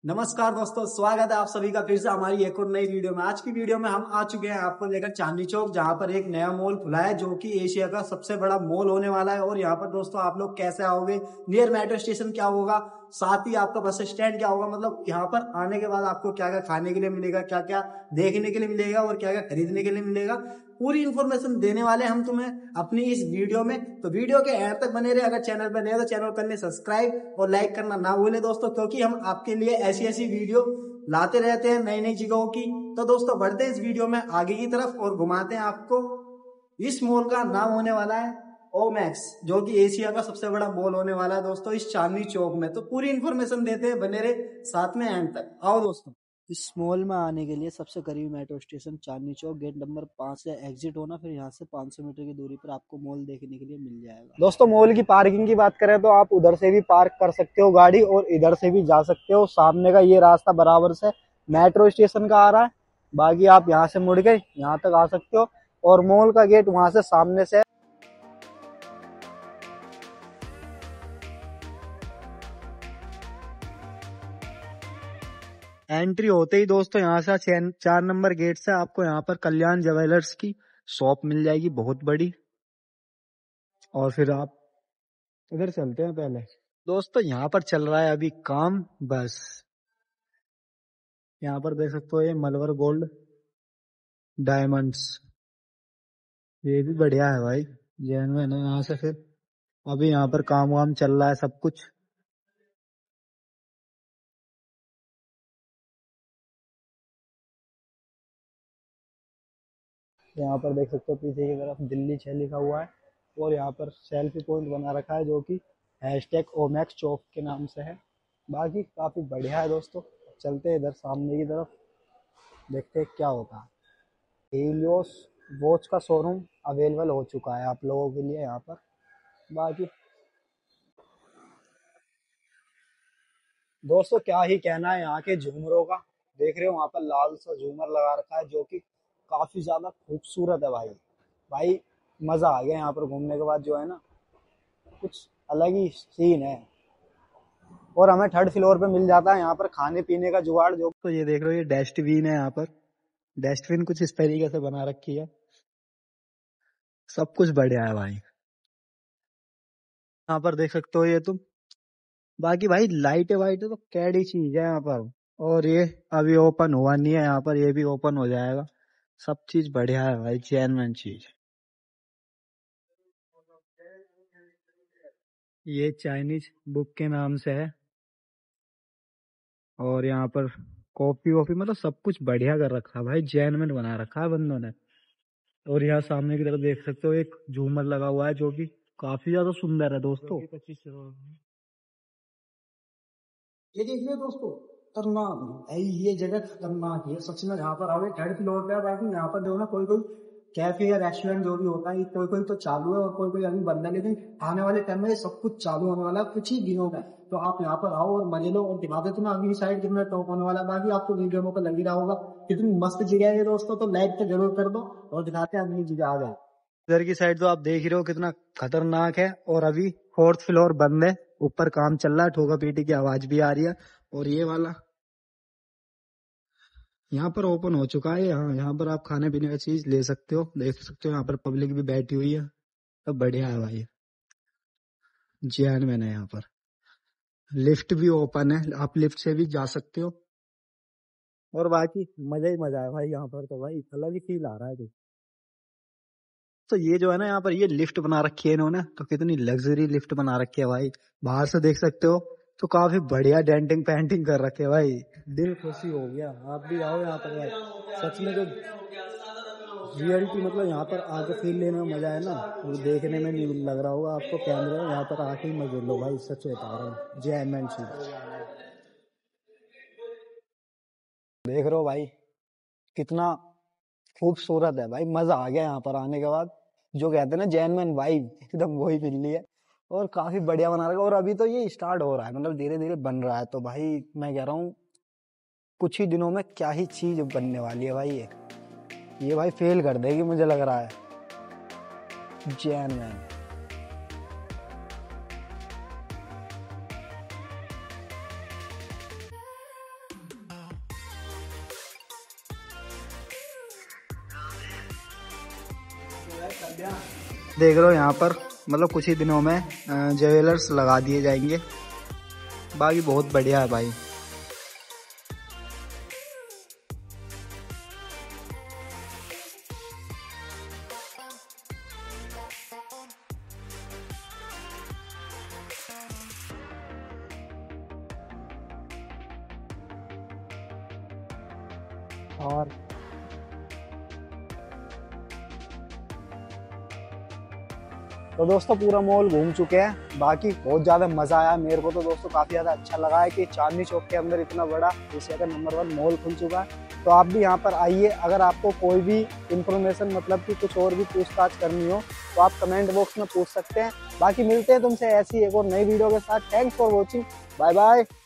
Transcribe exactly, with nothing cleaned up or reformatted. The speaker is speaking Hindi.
नमस्कार दोस्तों, स्वागत है आप सभी का फिर से हमारी एक और नई वीडियो में। आज की वीडियो में हम आ चुके हैं आपको लेकर चांदनी चौक, जहां पर एक नया मॉल खुला है जो कि एशिया का सबसे बड़ा मॉल होने वाला है। और यहाँ पर दोस्तों आप लोग कैसे आओगे, नियर मेट्रो स्टेशन क्या होगा, साथ ही आपका बस स्टैंड क्या होगा, मतलब यहाँ पर आने के बाद आपको क्या क्या खाने के लिए मिलेगा, क्या क्या देखने के लिए मिलेगा और क्या क्या खरीदने के लिए मिलेगा, पूरी इन्फॉर्मेशन देने वाले हम तुम्हें अपनी इस वीडियो में। तो वीडियो के एंड तक बने रहे। अगर चैनल पर नए हो तो चैनल कर ले सब्सक्राइब और लाइक करना ना भूलें दोस्तों, क्योंकि हम आपके लिए ऐसी ऐसी वीडियो लाते रहते हैं नई नई जगहों की। तो दोस्तों बढ़ते हैं इस वीडियो में आगे की तरफ और घुमाते हैं आपको। इस मॉल का नाम होने वाला है ओमैक्स, जो कि एशिया का सबसे बड़ा मॉल होने वाला है दोस्तों इस चांदनी चौक में। तो पूरी इन्फॉर्मेशन देते हैं, बने रहे साथ में एंड तक। आओ दोस्तों। इस मॉल में आने के लिए सबसे करीबी metro station Chandni Chowk gate number पाँच से एग्जिट होना, फिर यहाँ से पाँच सौ मीटर की दूरी पर आपको मॉल देखने के लिए मिल जाएगा। दोस्तों मॉल की पार्किंग की बात करें तो आप उधर से भी पार्क कर सकते हो गाड़ी और इधर से भी जा सकते हो। सामने का ये रास्ता बराबर से मेट्रो स्टेशन का आ रहा है, बाकी आप यहाँ से मुड़ के यहाँ तक आ सकते हो। और मॉल का गेट वहां से सामने से। एंट्री होते ही दोस्तों यहाँ से चार नंबर गेट से आपको यहाँ पर कल्याण ज्वेलर्स की शॉप मिल जाएगी, बहुत बड़ी। और फिर आप इधर चलते हैं पहले। दोस्तों यहाँ पर चल रहा है अभी काम, बस यहाँ पर देख सकते हो ये मलबार गोल्ड डायमंड्स, ये भी बढ़िया है भाई, जेन्युइन है। यहाँ से फिर अभी यहाँ पर काम वाम चल रहा है सब कुछ। यहाँ पर देख सकते हो पीछे की तरफ दिल्ली छह लिखा हुआ है और यहाँ पर सेल्फी पॉइंट बना रखा है जो कि हैशटैग ओमैक्स चौक के नाम से है। बाकी काफी बढ़िया है दोस्तों। चलते हैं इधर सामने की तरफ, देखते हैं क्या होता है। हीलियोस वॉच का शोरूम अवेलेबल हो चुका है आप लोगों के लिए यहाँ पर। बाकी दोस्तों क्या ही कहना है यहाँ के झूमरों का। देख रहे हो वहाँ पर लाल सा झूमर लगा रखा है जो कि काफी ज्यादा खूबसूरत है भाई। भाई मजा आ गया यहाँ पर घूमने के बाद, जो है ना कुछ अलग ही सीन है। और हमें थर्ड फ्लोर पे मिल जाता है यहाँ पर खाने पीने का जुगाड़। जो तो ये देख रहे हो ये डस्टबिन है, यहाँ पर डस्टबिन कुछ इस तरीके से बना रखी है, सब कुछ बढ़िया है भाई। यहाँ पर देख सकते हो ये तुम। बाकी भाई लाइटें वाइटें तो कैडी चीज है यहाँ पर। और ये अभी ओपन हुआ नहीं है यहाँ पर, ये भी ओपन हो जाएगा। सब चीज बढ़िया है भाई, जेन्युइन चीज। ये चाइनीज बुक के नाम से है और यहाँ पर कॉफी वॉफी मतलब सब कुछ बढ़िया कर रखा है भाई, जेन्युइन बना रखा है बंदों ने। और यहाँ सामने की तरफ देख सकते हो एक झूमर लगा हुआ है जो कि काफी ज्यादा सुंदर है दोस्तों। ये देखिए दोस्तों, खतरनाक है ये जगह, खतरनाक है सच में। यहाँ पर आओगे थर्ड फ्लोर पे, बाकी यहाँ पर देखो ना कोई कोई कैफे या रेस्टोरेंट जो भी होता है कोई कोई तो चालू है और कोई कोई अभी बंद है, लेकिन आने वाले टाइम में सब कुछ चालू होने वाला है कुछ ही दिनों में। तो आप यहाँ पर आओ और मजे लो और दिखा देते ना अगली साइड कितना टॉप होने वाला है। बाकी आपको वीडियो पर लग ही रहा होगा कितनी मस्त जगह है ये दोस्तों, तो लाइक तो जरूर कर दो और दिखाते हैं अगली जगह आ जाए। इधर की साइड तो आप देख ही रहे हो कितना खतरनाक है। और अभी फोर्थ फ्लोर बंद है, ऊपर काम चल रहा है, ठोका पीटी की आवाज भी आ रही है। और ये वाला यहाँ पर ओपन हो चुका है। यहाँ यहाँ पर आप खाने पीने का चीज ले सकते हो, देख सकते हो यहाँ पर पब्लिक भी बैठी हुई है। तो बढ़िया है भाई, जैन मैंने यहाँ पर लिफ्ट भी ओपन है, आप लिफ्ट से भी जा सकते हो। और बाकी मजा ही मजा है भाई यहाँ पर, तो भाई अलग ही फील आ रहा है। तो ये जो है ना यहाँ पर ये लिफ्ट बना रखी है इन्होंने, तो कितनी लग्जरी लिफ्ट बना रखी है भाई। बाहर से देख सकते हो तो काफी बढ़िया डेंटिंग पेंटिंग कर रखे है भाई, दिल खुशी हो गया। आप भी आओ यहाँ पर भाई, सच में जो रियलिटी मतलब यहाँ पर आके फील लेने में मजा है ना, वो देखने में नहीं लग रहा होगा आपको कैमरे में, यहाँ पर आके ही मजे लो भाई, सच बता रहा हूँ। जय एम चीज देख रहे हो भाई, कितना खूबसूरत है भाई। मजा आ गया यहाँ पर आने के बाद, जो कहते हैं ना जेन्युइन वाइब, एकदम वही मिल रही है। और काफी बढ़िया बना रखा है। और अभी तो ये स्टार्ट हो रहा है, मतलब धीरे धीरे बन रहा है। तो भाई मैं कह रहा हूँ कुछ ही दिनों में क्या ही चीज बनने वाली है भाई। ये ये भाई फेल कर देगी मुझे लग रहा है, जेन्युइन। देख रहे हो यहाँ पर मतलब कुछ ही दिनों में ज्वेलर्स लगा दिए जाएंगे। बाकी बहुत बढ़िया है भाई। और तो दोस्तों पूरा मॉल घूम चुके हैं। बाकी बहुत ज़्यादा मज़ा आया मेरे को। तो दोस्तों काफ़ी ज़्यादा अच्छा लगा है कि चांदनी चौक के अंदर इतना बड़ा एशिया का नंबर वन मॉल खुल चुका है। तो आप भी यहाँ पर आइए। अगर आपको कोई भी इंफॉर्मेशन मतलब कि कुछ और भी पूछताछ करनी हो तो आप कमेंट बॉक्स में पूछ सकते हैं। बाकी मिलते हैं तुमसे ऐसी एक और नई वीडियो के साथ। Thanks for watching. Bye bye.